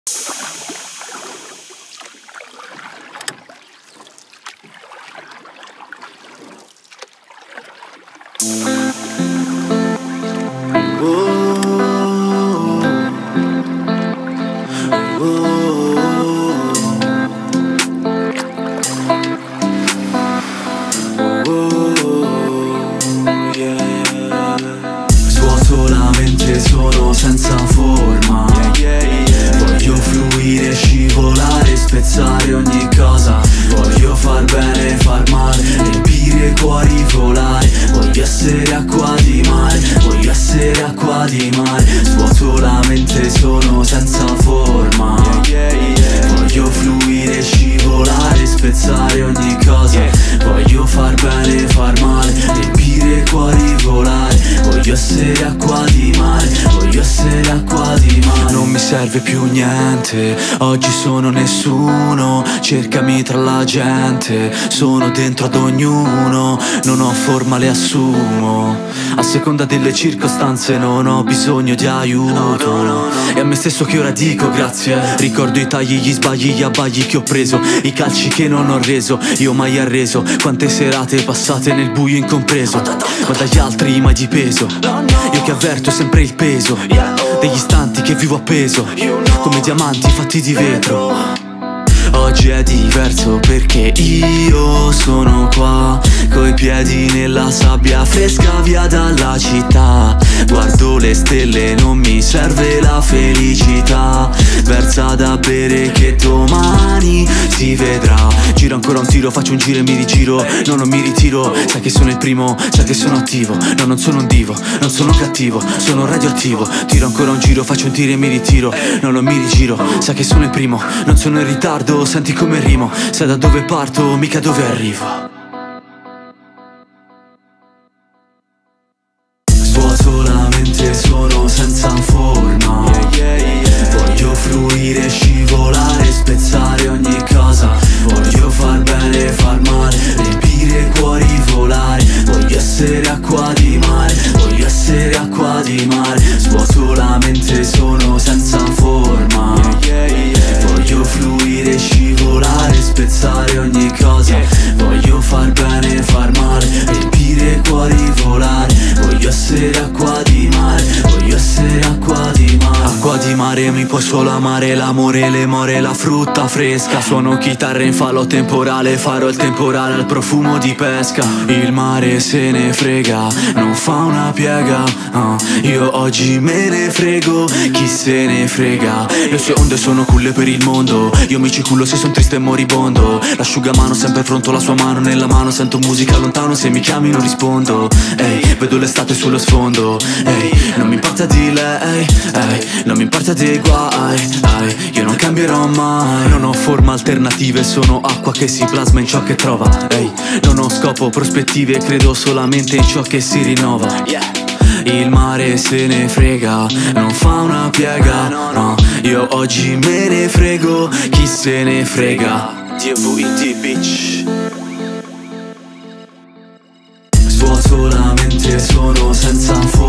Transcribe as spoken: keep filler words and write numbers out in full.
Svuoto la mente, sono senza forma. Voglio fluire, scivolare, spezzare ogni cosa. Voglio far bene, far male, riempire cuori, volare. Voglio essere acqua di mare, voglio essere acqua di mare. Svuoto la mente, sono senza forma. Voglio fluire, scivolare, spezzare ogni cosa. Voglio far bene, far male, riempire cuori, volare. Voglio essere acqua di mare, voglio essere acqua di mare. Non mi serve più niente, oggi sono nessuno. Cercami tra la gente, sono dentro ad ognuno. Non ho forma, le assumo a seconda delle circostanze, non ho bisogno di aiuto. E a me stesso che ora dico grazie. Ricordo i tagli, gli sbagli, gli abbagli che ho preso, i calci che non ho reso, io mai arreso. Quante serate passate nel buio incompreso, ma dagli altri mai di peso. Io che avverto sempre il peso degli istanti che vivo appeso, come diamanti fatti di vetro. Oggi è diverso perché io sono qua, coi piedi nella sabbia fresca via dalla città. Guardo le stelle, non mi serve la felicità. Versa da bere che domani si vedrà. Giro ancora un tiro, faccio un giro e mi rigiro. No, non mi ritiro, sai che sono il primo, sai che sono attivo. No, non sono un divo, non sono cattivo, sono radioattivo. Tiro ancora un giro, faccio un tiro e mi ritiro. No, non mi rigiro, sai che sono il primo, non sono in ritardo. Senti come rimo, sai da dove parto, mica dove arrivo. Svuoto la mente, sono senza forma. Voglio fluire, scivolare, spezzare ogni cosa. Voglio far bene, far male, riempire cuori, volare. Voglio essere acqua di mare, voglio essere acqua di mare. Svuoto la mente, sono senza forma. Voglio fluire, scivolare, spezzare ogni cosa. Voglio far bene, far male, riempire cuori, volare. Voglio essere acqua di mare, voglio essere acqua di mare. Acqua di mare, mi puoi solo amare. L'amore, le more, la frutta fresca. Suono chitarra in falò temporale, farò il temporale al profumo di pesca. Il mare se ne frega, non fa una piega. uh, Io oggi me ne frego, chi se ne frega. Le sue onde sono culle per il mondo, io mi ci cullo se son triste e moribondo. L'asciugamano sempre pronto, la sua mano nella mano. Sento musica lontano, se mi chiami non rispondo. Ehi, vedo l'estate sullo sfondo. Ehi, non mi importa di lei, ehi, non mi importa dei guai, ehi, io non cambierò mai. Non ho forma alternative, sono acqua che si plasma in ciò che trova. Ehi, non ho scopo, prospettive, credo solamente in ciò che si rinnova. Il mare se ne frega, non fa una piega, no. Io oggi me ne frego, chi se ne frega. D V I T bitch. Svuoto la mente, sono senza forma.